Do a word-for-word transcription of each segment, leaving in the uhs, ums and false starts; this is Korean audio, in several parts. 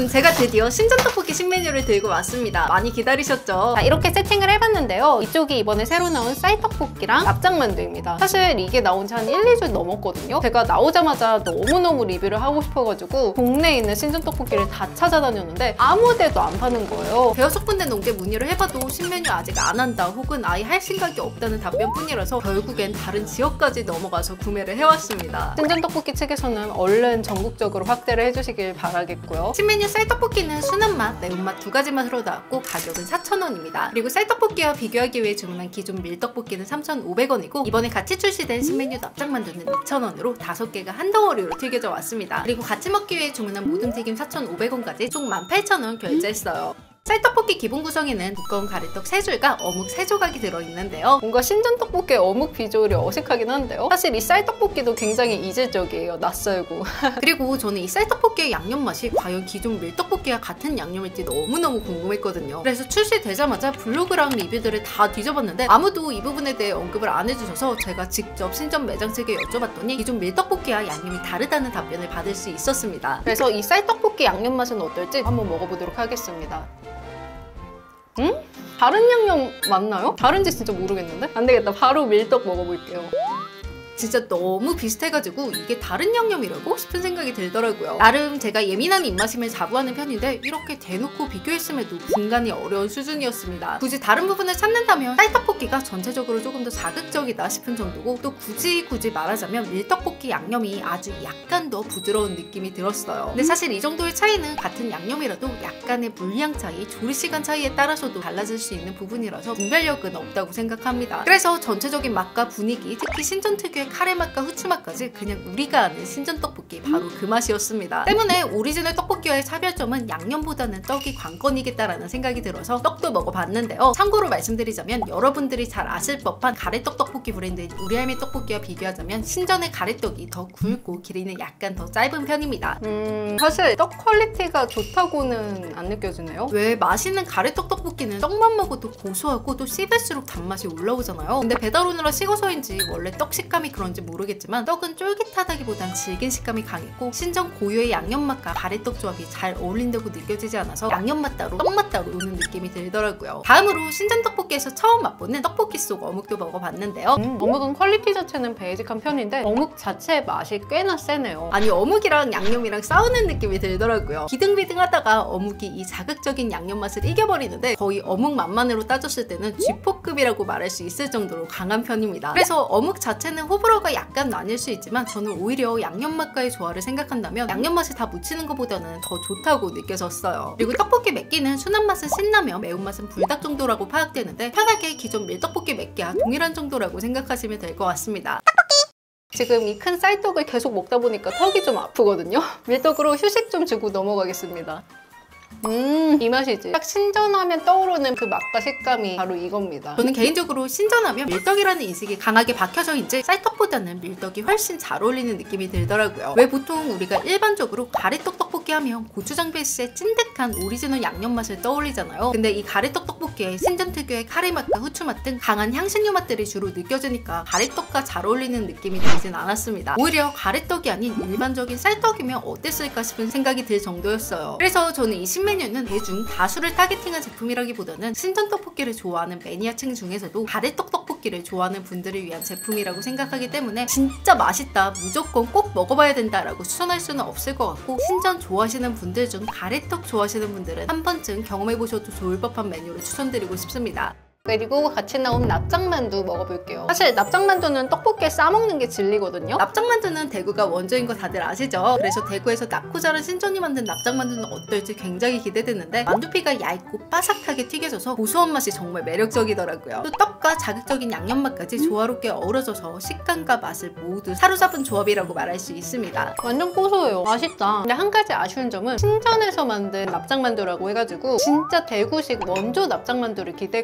여러분, 제가 드디어 신전떡볶이 신메뉴를 들고 왔습니다. 많이 기다리셨죠? 자, 이렇게 세팅을 해봤는데요. 이쪽이 이번에 새로 나온 쌀떡볶이랑 납작만두입니다. 사실 이게 나온 지 한 일, 이 주 넘었거든요. 제가 나오자마자 너무너무 리뷰를 하고 싶어가지고 동네에 있는 신전떡볶이를 다 찾아다녔는데 아무 데도 안 파는 거예요. 대여섯 군데 넘게 문의를 해봐도 신메뉴 아직 안 한다 혹은 아예 할 생각이 없다는 답변뿐이라서 결국엔 다른 지역까지 넘어가서 구매를 해왔습니다. 신전떡볶이 측에서는 얼른 전국적으로 확대를 해주시길 바라겠고요. 신메뉴 쌀떡볶이는 순한 맛, 매운맛 두 가지 맛으로 나왔고 가격은 사천 원입니다. 그리고 쌀떡볶이와 비교하기 위해 주문한 기존 밀떡볶이는 삼천오백 원이고 이번에 같이 출시된 신메뉴 납작만두는 이천 원으로 다섯 개가 한 덩어리로 튀겨져 왔습니다. 그리고 같이 먹기 위해 주문한 모듬튀김 사천오백 원까지 총 만 팔천 원 결제했어요. 쌀떡볶이 기본 구성에는 두꺼운 가래떡 세 줄과 어묵 세 조각이 들어있는데요. 뭔가 신전떡볶이의 어묵 비주얼이 어색하긴 한데요. 사실 이 쌀떡볶이도 굉장히 이질적이에요. 낯설고. 그리고 저는 이 쌀떡볶이의 양념 맛이 과연 기존 밀떡볶이와 같은 양념일지 너무너무 궁금했거든요. 그래서 출시되자마자 블로그랑 리뷰들을 다 뒤져봤는데 아무도 이 부분에 대해 언급을 안 해주셔서 제가 직접 신전 매장 측에 여쭤봤더니 기존 밀떡볶이와 양념이 다르다는 답변을 받을 수 있었습니다. 그래서 이 쌀떡볶이 양념 맛은 어떨지 한번 먹어보도록 하겠습니다. 응? 다른 양념 맞나요? 다른지 진짜 모르겠는데? 안 되겠다. 바로 밀떡 먹어볼게요. 진짜 너무 비슷해가지고 이게 다른 양념이라고 싶은 생각이 들더라고요. 나름 제가 예민한 입맛임을 자부하는 편인데 이렇게 대놓고 비교했음에도 분간이 어려운 수준이었습니다. 굳이 다른 부분을 찾는다면 쌀떡볶이가 전체적으로 조금 더 자극적이다 싶은 정도고 또 굳이 굳이 말하자면 밀떡볶이 양념이 아주 약간 더 부드러운 느낌이 들었어요. 근데 사실 이 정도의 차이는 같은 양념이라도 약간의 물량 차이, 조리시간 차이에 따라서도 달라질 수 있는 부분이라서 분별력은 없다고 생각합니다. 그래서 전체적인 맛과 분위기, 특히 신전 특유의 카레 맛과 후추 맛까지 그냥 우리가 아는 신전 떡볶이 바로 그 맛이었습니다. 때문에 오리지널 떡볶이와의 차별점은 양념보다는 떡이 관건이겠다라는 생각이 들어서 떡도 먹어봤는데요. 참고로 말씀드리자면 여러분들이 잘 아실 법한 가래떡 떡볶이 브랜드인 우리할매 떡볶이와 비교하자면 신전의 가래떡이 더 굵고 길이는 약간 더 짧은 편입니다. 음... 사실 떡 퀄리티가 좋다고는 안 느껴지네요. 왜 맛있는 가래떡 떡볶이는 떡만 먹어도 고소하고 또 씹을수록 단맛이 올라오잖아요. 근데 배달 오느라 식어서인지 원래 떡 식감이 그런지 모르겠지만 떡은 쫄깃하다기보단 질긴 식감이 강했고 신전 고유의 양념맛과 가래떡 조합이 잘 어울린다고 느껴지지 않아서 양념맛 따로 떡맛 따로 노는 느낌이 들더라고요. 다음으로 신전 떡볶이에서 처음 맛보는 떡볶이 속 어묵도 먹어봤는데요. 음, 어묵은 퀄리티 자체는 베이직한 편인데 어묵 자체의 맛이 꽤나 세네요. 아니 어묵이랑 양념이랑 싸우는 느낌이 들더라고요. 비등비등하다가 어묵이 이 자극적인 양념 맛을 이겨버리는데 거의 어묵 맛만으로 따졌을 때는 쥐포급이라고 말할 수 있을 정도로 강한 편입니다. 그래서 어묵 자체는 호불호가 약간 나뉠 수 있지만 저는 오히려 양념 맛과의 조화를 생각한다면 양념 맛을 다 묻히는 것보다는 더 좋다고 느껴졌어요. 그리고 떡볶이 맵기는 순한 맛은 신라면, 매운맛은 불닭 정도라고 파악되는데 편하게 기존 밀떡볶이 맵기와 동일한 정도라고 생각하시면 될 것 같습니다. 지금 이 큰 쌀떡을 계속 먹다 보니까 턱이 좀 아프거든요? 밀떡으로 휴식 좀 주고 넘어가겠습니다. 음, 이 맛이지. 딱 신전하면 떠오르는 그 맛과 식감이 바로 이겁니다. 저는 개인적으로 신전하면 밀떡이라는 인식이 강하게 박혀져인지 쌀떡보다는 밀떡이 훨씬 잘 어울리는 느낌이 들더라고요. 왜 보통 우리가 일반적으로 가래떡 떡볶이 하면 고추장 베이스의 찐득한 오리지널 양념 맛을 떠올리잖아요. 근데 이 가래떡 떡볶이에 신전 특유의 카레 맛과 후추 맛 등 강한 향신료 맛들이 주로 느껴지니까 가래떡과 잘 어울리는 느낌이 들진 않았습니다. 오히려 가래떡이 아닌 일반적인 쌀떡이면 어땠을까 싶은 생각이 들 정도였어요. 그래서 저는 이 신메뉴는 대중 다수를 타겟팅한 제품이라기보다는 신전 떡볶이를 좋아하는 매니아층 중에서도 가래떡 떡볶이를 좋아하는 분들을 위한 제품이라고 생각하기 때문에 진짜 맛있다, 무조건 꼭 먹어봐야 된다라고 추천할 수는 없을 것 같고 신전 좋아하시는 분들 중 가래떡 좋아하시는 분들은 한 번쯤 경험해보셔도 좋을 법한 메뉴를 추천드리고 싶습니다. 그리고 같이 나온 납작만두 먹어볼게요. 사실 납작만두는 떡볶이에 싸먹는 게 진리거든요. 납작만두는 대구가 원조인 거 다들 아시죠? 그래서 대구에서 낳고 자란 신전이 만든 납작만두는 어떨지 굉장히 기대되는데 만두피가 얇고 바삭하게 튀겨져서 고소한 맛이 정말 매력적이더라고요. 또 떡과 자극적인 양념 맛까지 조화롭게 어우러져서 식감과 맛을 모두 사로잡은 조합이라고 말할 수 있습니다. 완전 고소해요. 맛있다. 근데 한 가지 아쉬운 점은 신전에서 만든 납작만두라고 해가지고 진짜 대구식 원조 납작만두를 기대했거든요.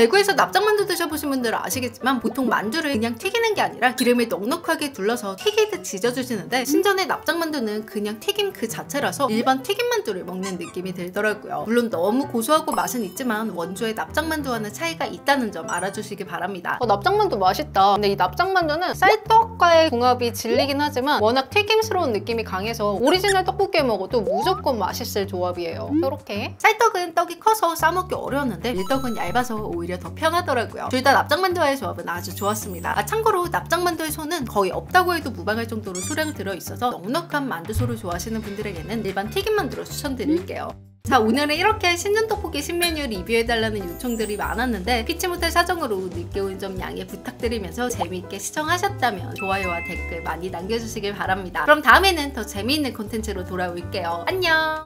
대구에서 납작만두 드셔보신 분들은 아시겠지만 보통 만두를 그냥 튀기는 게 아니라 기름에 넉넉하게 둘러서 튀기듯 지져주시는데 신전의 납작만두는 그냥 튀김 그 자체라서 일반 튀김만두를 먹는 느낌이 들더라고요. 물론 너무 고소하고 맛은 있지만 원조의 납작만두와는 차이가 있다는 점 알아주시기 바랍니다. 어, 납작만두 맛있다. 근데 이 납작만두는 쌀떡과의 궁합이 질리긴 하지만 워낙 튀김스러운 느낌이 강해서 오리지널 떡볶이에 먹어도 무조건 맛있을 조합이에요. 이렇게 쌀떡은 떡이 커서 싸먹기 어려웠는데 밀떡은 얇아서 오히려 더 편하더라고요. 둘 다 납작만두와의 조합은 아주 좋았습니다. 아, 참고로 납작만두의 소는 거의 없다고 해도 무방할 정도로 수량이 들어있어서 넉넉한 만두소를 좋아하시는 분들에게는 일반 튀김만두로 추천드릴게요. 자, 오늘은 이렇게 신전떡볶이 신메뉴 리뷰해달라는 요청들이 많았는데 피치 못할 사정으로 늦게 온 점 양해 부탁드리면서 재미있게 시청하셨다면 좋아요와 댓글 많이 남겨주시길 바랍니다. 그럼 다음에는 더 재미있는 콘텐츠로 돌아올게요. 안녕!